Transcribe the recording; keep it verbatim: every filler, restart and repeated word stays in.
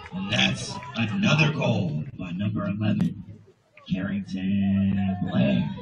And that's another goal by number eleven, Carrington Blair.